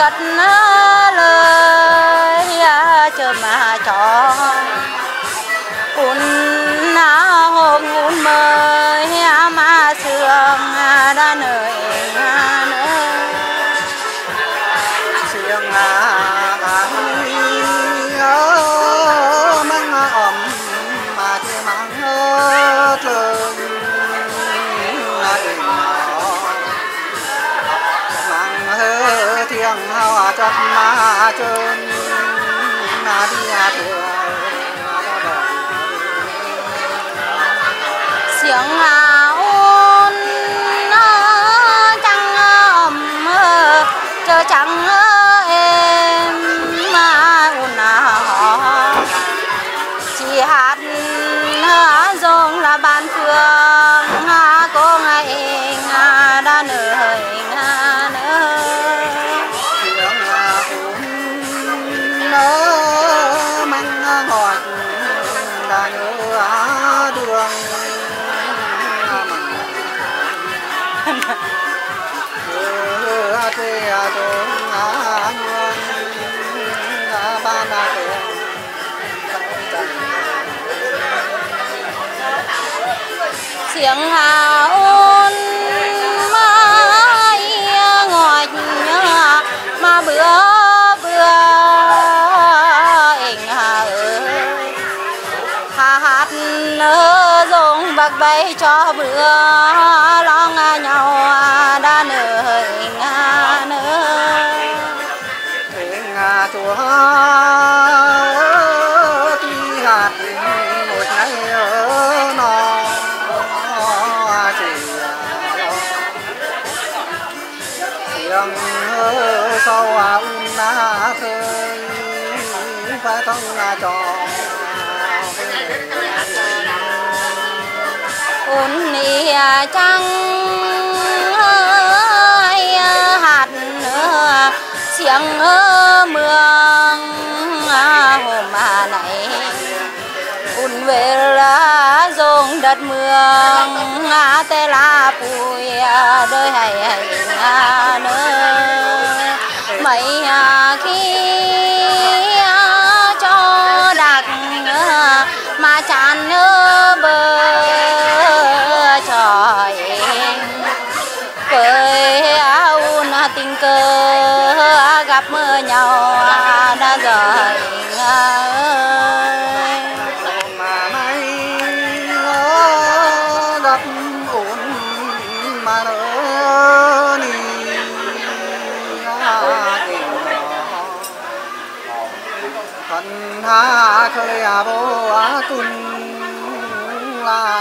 cất lời chờ mà cho un hôm un mời mà sương đã nơi sương mang ẩm mà chỉ mang thương mang thiêng hao chất mà trơn mà đi thường tiếng ôn trăng ấm chờ trắng em mà ôn họ chỉ hát dòng là ban phương cô ngày đã nơi mang ngọt đã nhớ đường tiếng ôn mai ngọt mà bữa hình ơi hát dòng bạc bay cho bữa lo nhau đã nơi chúa tuy hạt một ngày ở nó chỉ tiếng sau un khơi phải thông cho un trăng hạt tiếng mương hôm này un về là dòng đất mương tê la bùi đời hay nơi mấy khi cho đặc mà chán bờ trời với un tình cờ gặp mưa nhau đã rời mà nay gặp ổn mà đỡ đi phần ha khơi vô cùng là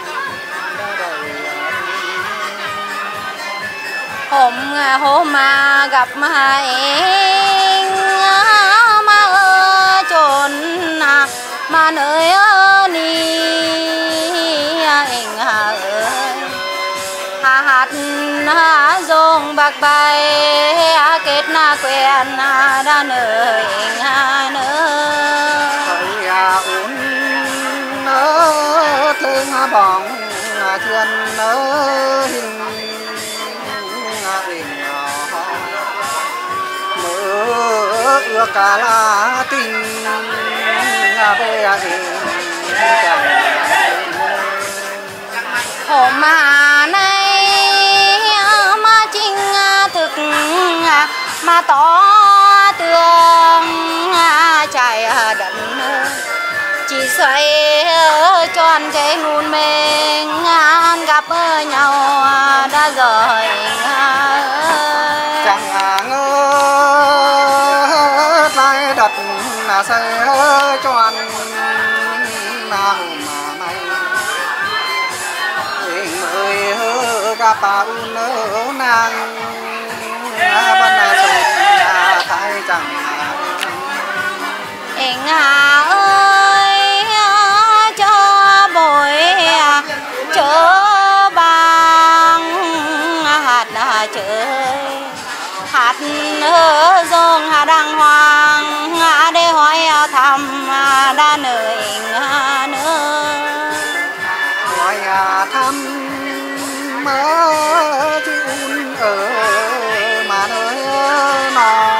hôm mà gặp em mà ở chốn mà nơi ni anh hát dòng bạc bay kết na quen đã nơi thấy uốn thương bóng thiên hình mơ ước cả là tình về tình hôm mà nay mà chính thực mà tỏ tường chạy đận chỉ xoay tròn cái nguồn mình gặp nhau đã rồi chẳng ngờ lại đặt xây tròn mà mày người gặp un nàng bên thái chẳng anh ơi cho bội chớ bằng hạt chơi hạt dòng đàng hoàng để hỏi thăm đã nơi hỏi thăm mơ chứ un ở mà nơi nó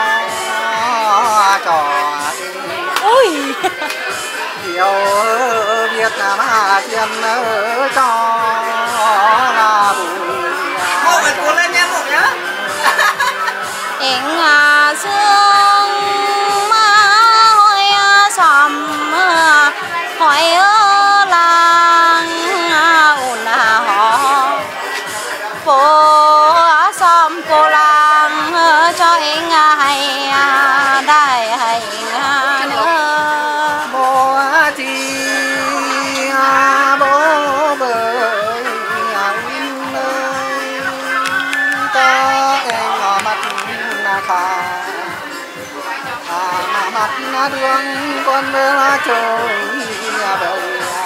nhiều Việt Nam thiên cho là bùi một phải cuốn lên nha một nhá Hình dương mà hỏi xóm hỏi làng ủn họ phố xóm cô làng cho anh hay đại hành nữa bố chi bố bởi anh ơi ta em ngỏ mặt na khà mà mặt na đường con bơ trôi đời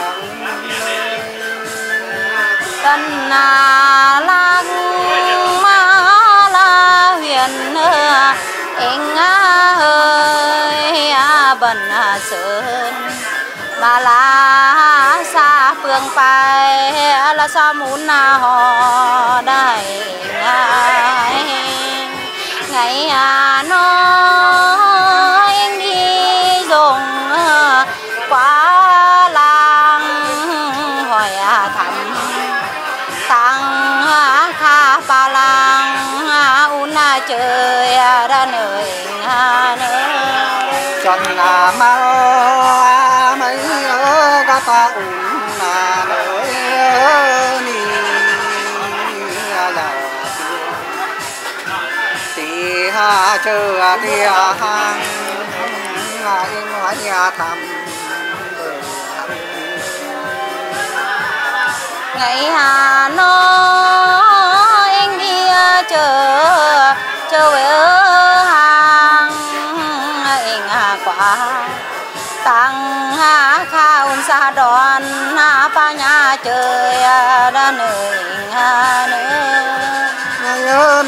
tân lạc ma la huyền anh ơi bần sơn mà là xa phương phải là xa muốn họ đại ngày nó anh đi dùng qua làng hỏi thăm tăng kha pa làng un chơi ra nơi chân mà mấy các ta nơi ni là thì ha chờ thì hàng em nói nhà thầm ngày nó anh đi chờ về hàng anh quả tăng kha un sa đòn pa nhà chơi ra nơi nữa nhớ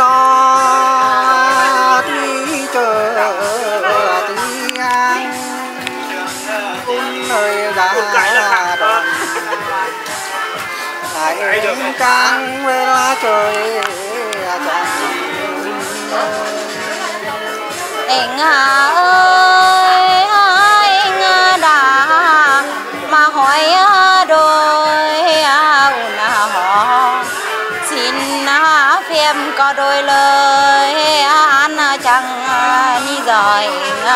nó đi chờ thì anh nơi ra đòn em càng về lá trời anh ơi anh đã mà hỏi đôi họ xin phép có đôi lời ăn chẳng đi rồi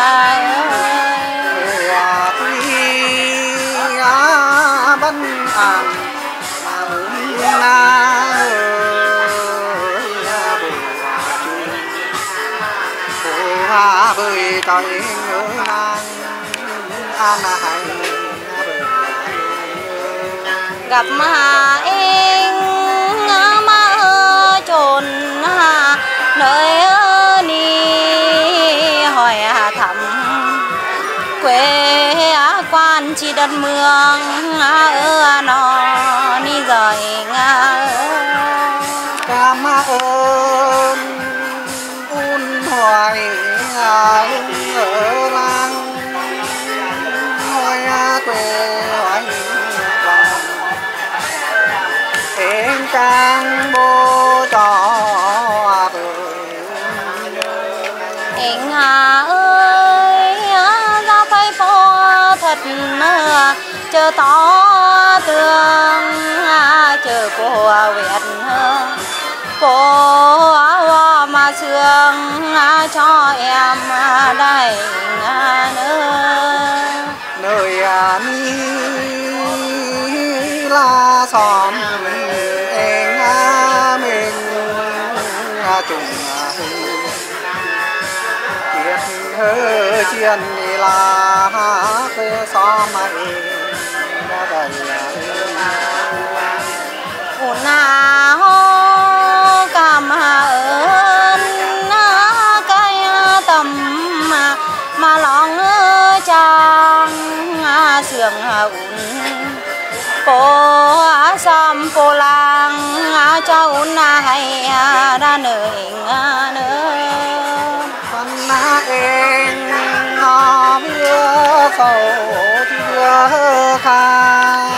bân ăn bơi tới ngỡ ngang an hay gặp mà anh mà trồn nơi đi hỏi thăm quê quan chỉ đất mương nó đi rồi cảm ơn un hoài ở làng ngôi quê hoài em càng bố cho anh ơi ra phải phố thật chờ to tường chờ cô Việt cô mà sương cho em đây nữa nơi mi la xóm em mình trùng tiết hơ chiên là quê xóm mày đã đầy hô cảm ơn cái tầm mà lòng chàng sương cô xóm cô làng cho un hay ra nơi nữa con em nó vừa sầu vừa khai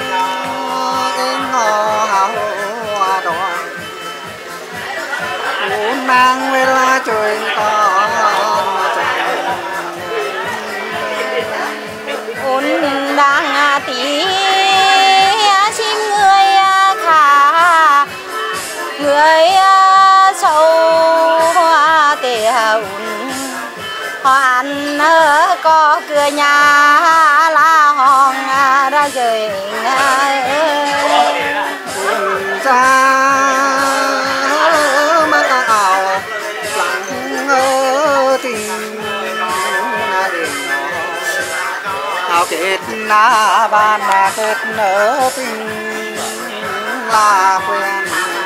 em ngò hào đỏ uống mang về la trời to un đã cửa nhà la hòn ra rời ra mà ảo lặng tình ảo kết na ban na kết nở tình là quen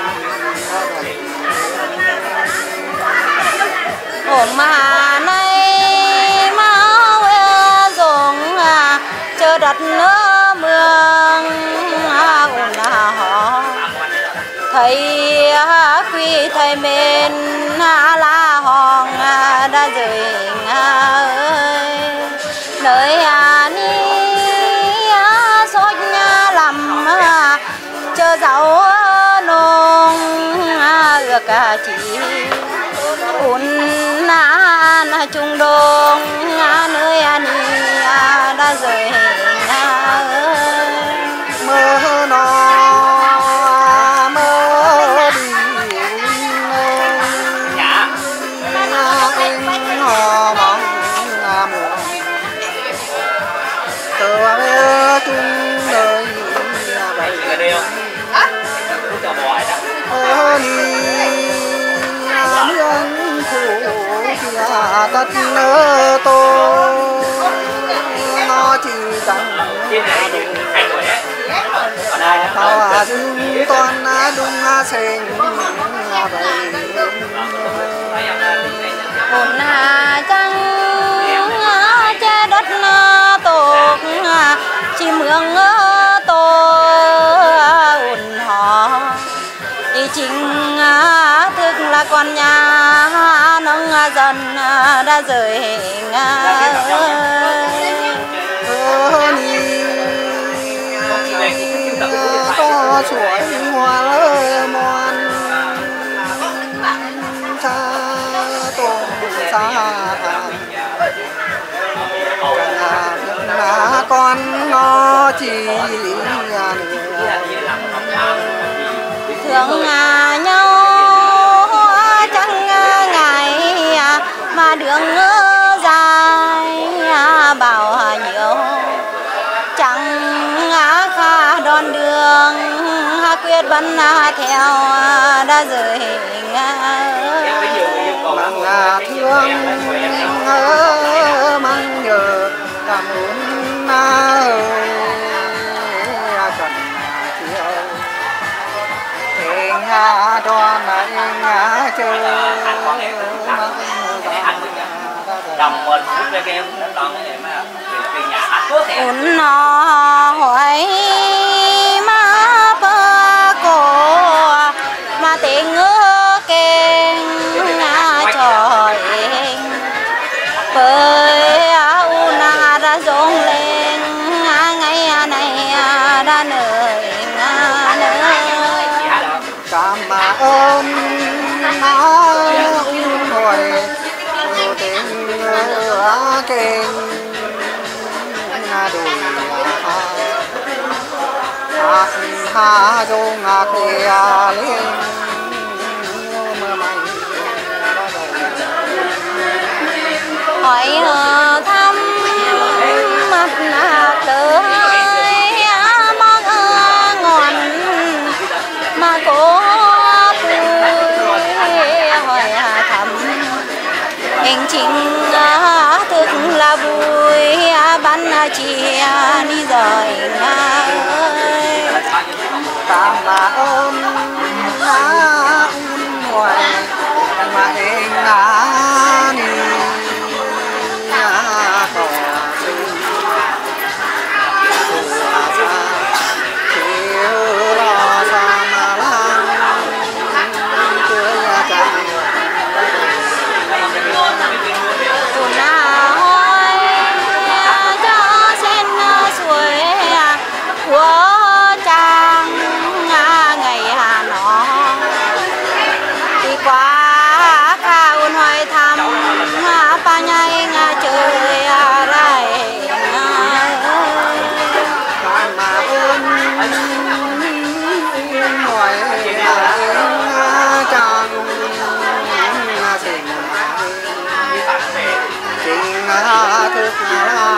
hôm mà nay máu dùng chờ đặt nước mương ồn họ thầy quy thầy mến la hòn đã rời ơi nơi ni sốt làm chờ giáo nông ước chỉ ồn trung đông nơi ni đã rời mơ nó mơ đi anh họ mong mùa tờ mơ chung đời ni nương phủ tất nơ tô nó chỉ chẳng tao dưng toàn đúng sinh vậy ồn trăng che đất tổ chỉ mương tổ ồn họ thì chính thức là con nhà nông dân đã rời hình to chuỗi hoa mòn cha tôm xa là con nó chỉ thương nhau chẳng ngày mà đường dài bảo nhiều chẳng khá đòn đường quyết vẫn theo đã rời hình thương mang nhờ cảm ơn cần chiều tình đoan anh chơi đồng mình phút ra kêu nó toàn cái mà nhà có thể ồn nó hỏi má bơ cổ mà tình kênh trời với ồn đã rung lên ngày này đã nơi cảm ơn hồi tình kênh đùi ha dung kia lên mưa mây hỏi thăm mặt tới món ngon mà cô hỏi thăm hành trình thực là vui ban chia đi rồi ơi cảm ơn ngoài mà anh đi thức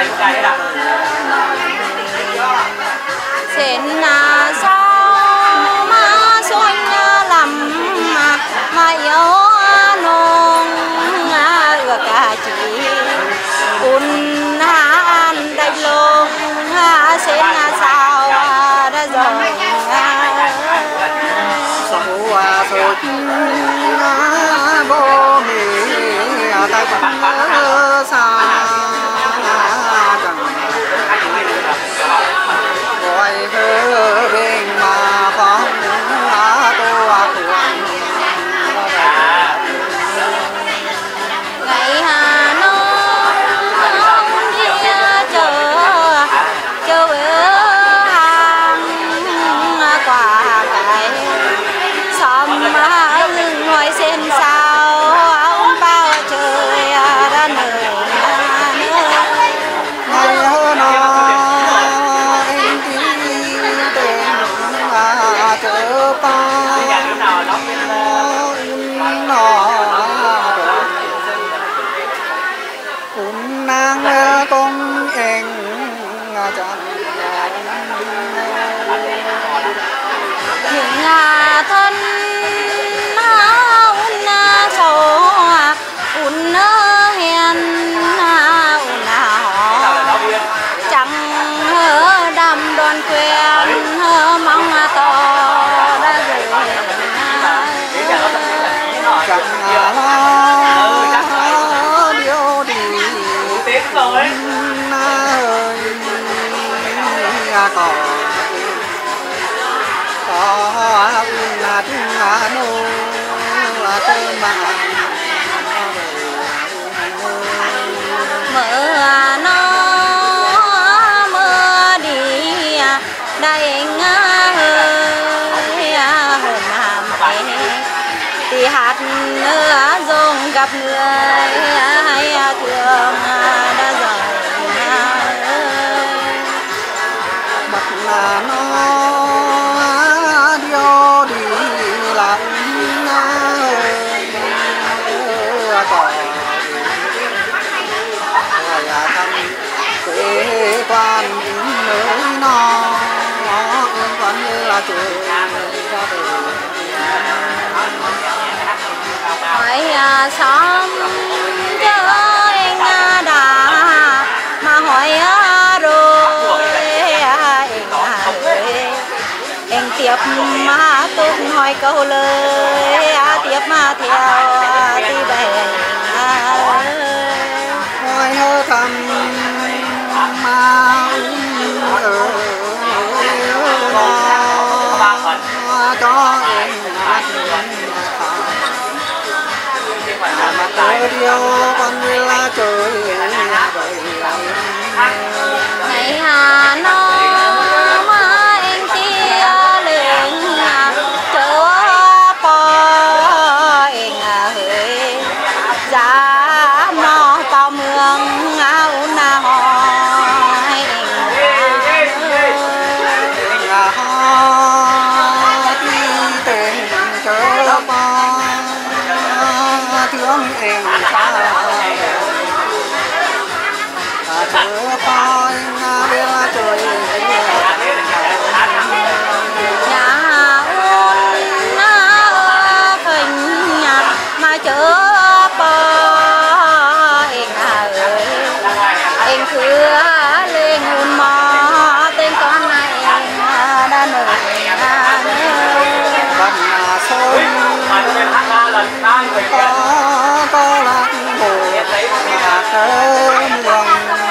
Sen sao mà xuân lầm mà yếu nông ưa cả chỉ un han đại lông sen sao đã rồi sầu sụt bố mì ta vẫn xa gọi hơ bên mà phong tua tuồng ngày Hà Nội đi chờ hàng quả cái xóm lưng ngoài sen sao ông bao trời ra nơi ngày hơ nó em đi tên chợ pa cũng nang con em chẳng những thân un sầu un hiền un họ chẳng đam đoan quen mong to đã rồi chẳng điều đi na ơi có là tiếng nô tên mà mưa nó mưa đi đầy hơi hôm hàm thì hạt nữa dùng gặp người hay thường đã rồi mặt là nó điều đi lại có quê quan nơi nó quan như là trời hỏi xóm cho anh đã mà hỏi rồi anh tiếp mà tôi hỏi câu lời tiếp mà theo đi về hỏi hơ thầm mà cho em mặt ở điều con như là trời ngày Hà Nội mà anh tia lên chớ po anh hơi giá nó to mương áo na ho thương em xa chớ coi bên trời nhà phình mà chớ po em ơi em cứ lên mò tên con này đã nở bằng sông có lạc hồ mà cơm luồng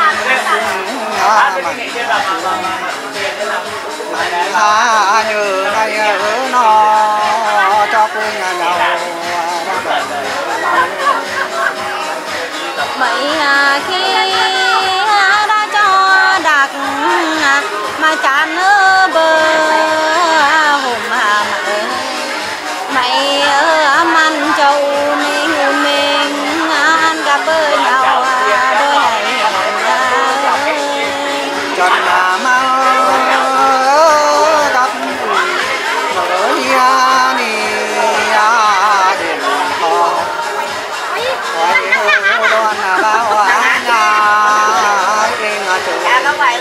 mà nhớ ngày ở nó cho quên nhà giàu mấy khi đã cho đặc mà chán bơ hôm hà mày ở man châu nên mình ăn gặp nhau đôi này trần mà gặp với ni điện kho đoan bao nhà em đã bảy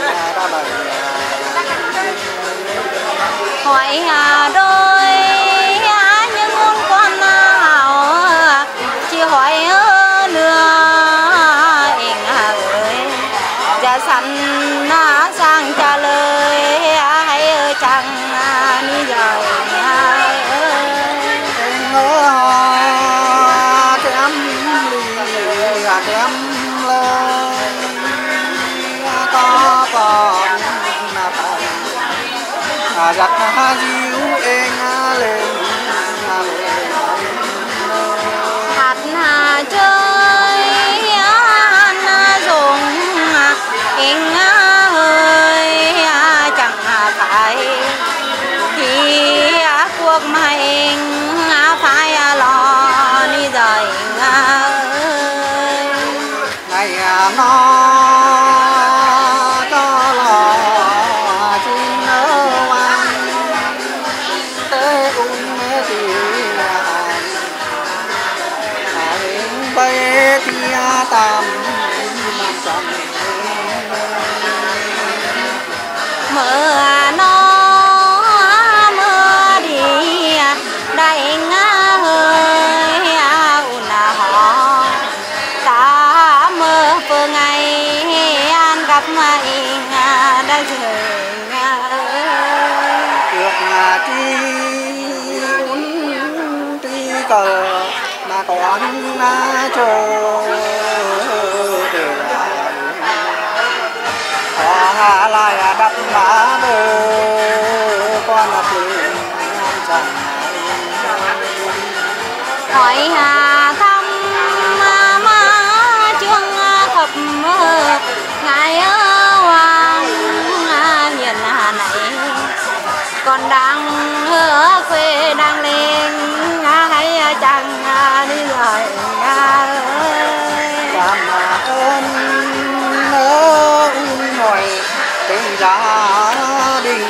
hỏi đôi những con nào chỉ hỏi nữa anh ơi dạ sẵn sang trả lời hay chẳng đi rồi em lên có còn giặc diu em lên hạt chơi dùng anh ơi chẳng phải thì cuộc mà anh phải lo đi rồi ngày nó cho lò chim nở vang tế mê thì bay tia tam mưa đi đại ơi là họ ta mơ phương ngày an gặp mày đã rời được chi uốn tuy cờ mà còn chờ họ lại đập má bờ con phượng chẳng hỏi thăm má chương thập ngài hoàng hiền này còn đang ở quê đang lên hay chẳng đi rồi cảm ơn hỏi tình gia đình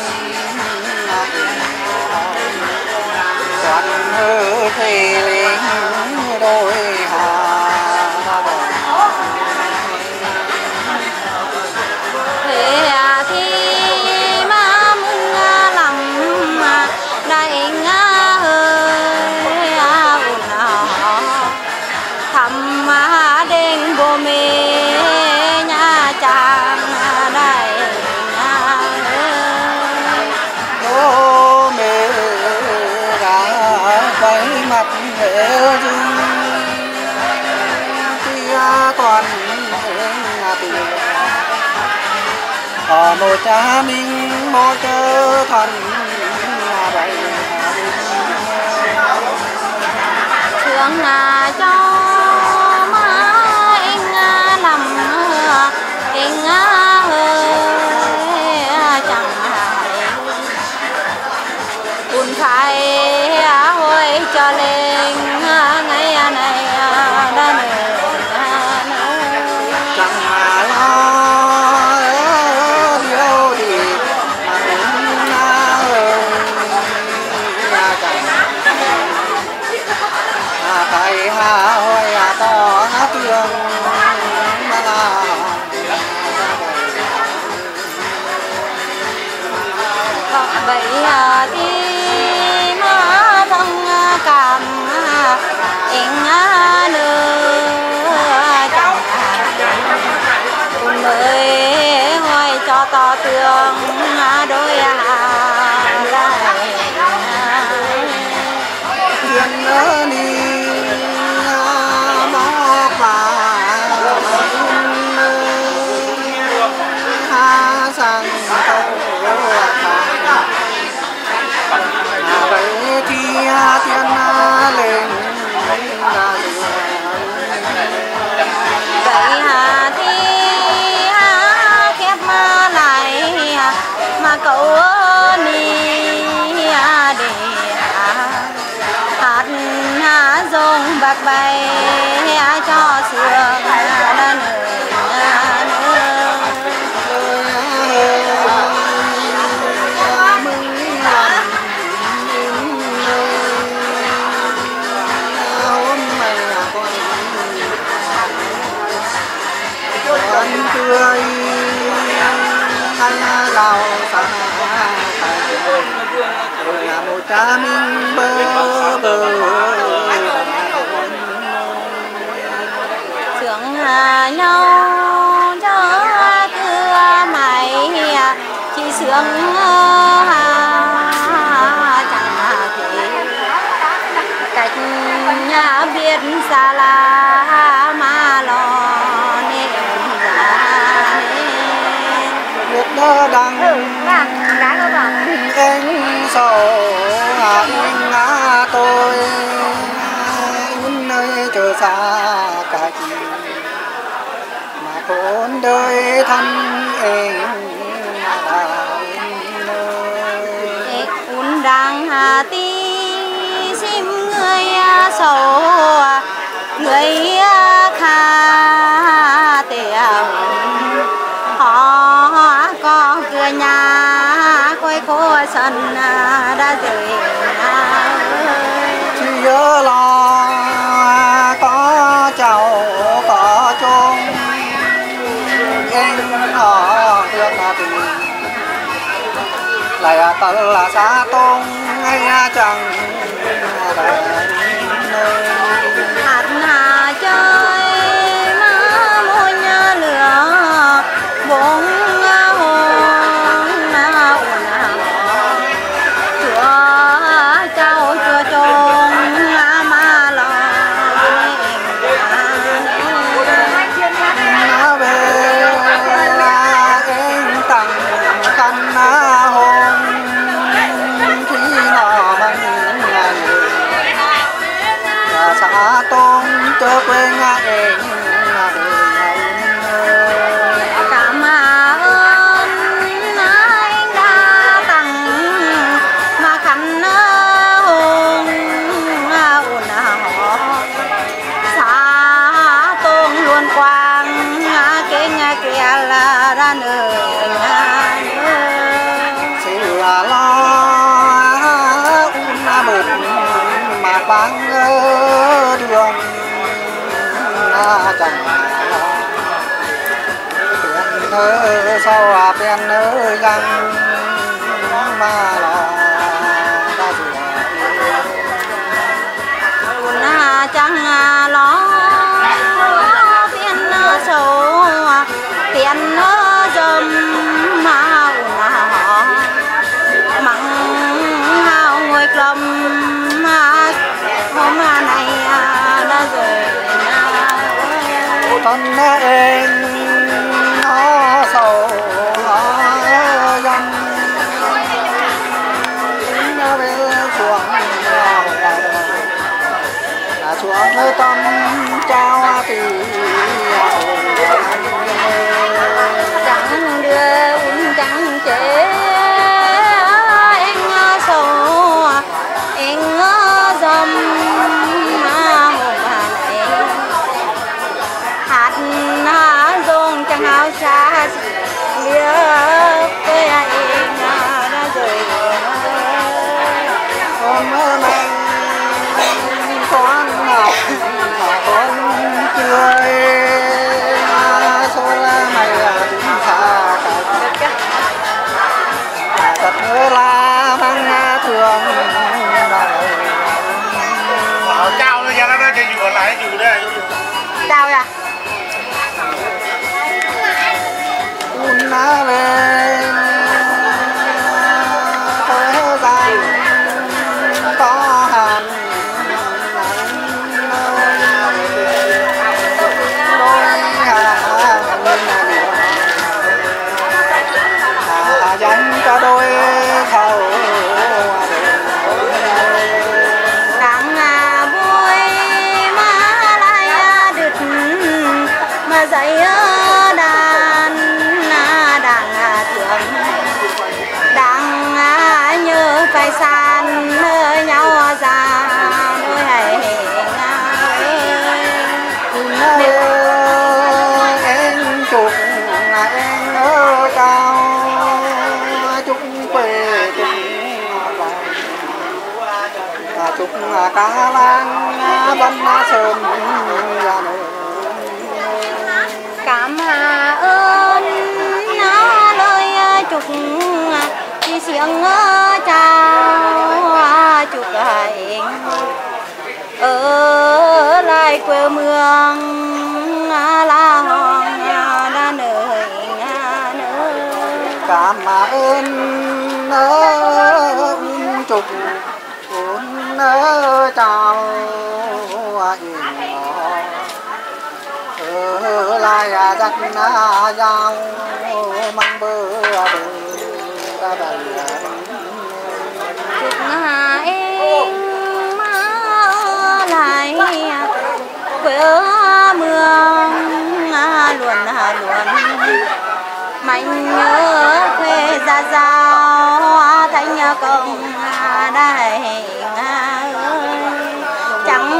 còn thề lên đôi hà thế thì má mừng lòng đại ơi thăm đền bố mẹ nhà chàng đại bố mẹ đã quay mặt mẹ dưng tia toàn tiền ở một cha mình một cơ thần vậy thương cho má anh làm anh ơi chẳng hại buồn phải hồi cho lên ngày này đã chẳng lo điều gì tại hà hồi to thương vậy thì má thông cảm anh nữa chẳng mới hỏi cho to thương đôi lại thiên đi móc hà sang câu vậy thì thiên lên vậy thì khép lại mà cậu đi để hạt dùng bạc bay cho sương đã cười ngăn lao xa rồi một cha mình bơ bơ sướng nhau cho cưa mày chỉ sướng chẳng thể cách nhà biết xa la mà lo nên ra biết đỡ đắng đá có bằng anh sầu anh tôi những nơi chờ xa cả chi mà khốn đời thân em un đang ti sim người sầu người kha tiền họ có cửa nhà quay khô sân đã rời chỉ nhớ là có cháu có chôn em họ được là tình lại tận là xa tôn hay chẳng hạt hà chơi má môi nhà lửa bốn hồn chúa cháu chúa trông mà lo nó về em tặng khăn hôn khi nó bằng ngày và xã tôn cho quê nga em cảm ơn anh đã tặng mà khăn hôn ồn họ xã tôn luôn quang cái nghe kia là ra nơi sự lo một mà băng đường chẳng tiền thơ sau bên nơi răng mà lo ta ồn chẳng lo tiền sầu tiền dầm mà ồn họ mắng hao ngồi cầm hôm nay đã rời thân em nó sầu nó dâm nó về chuồng là chuồng nơi tâm trao thì chẳng đưa chẳng chế anh sầu anh dầm mà hôm nay hạt dông chẳng áo xa liếc với anh đã rời hôm nay con ngọc con cười số là mày đứng xa thật nhớ là mang thường trao nó ra nó cho vừa lại vừa đây sao vậy un na về có dài có hàn dành cho đôi thầu đang vui mà lại đứt mà dậy đàn đang thương đang nhớ phải san nhau ra đôi hãy em chụp em ở cao chúc quê chúc cá lan bánh sớm ra cảm ơn lời chúc đi xiềng chào chúc hạnh ở lại quê mương là hòn đã nơi cảm ơn chúc chào ở lại giặc giao mang bờ ta đầy chúc em lại quê mương luôn mạnh nhớ quê ra giao thanh công đại chẳng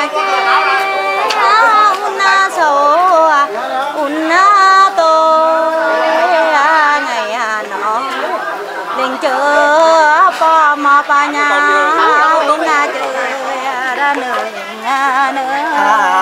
una số una tôi ngày nó đình chờ pa mà pa nhà cũng chơi ra nơi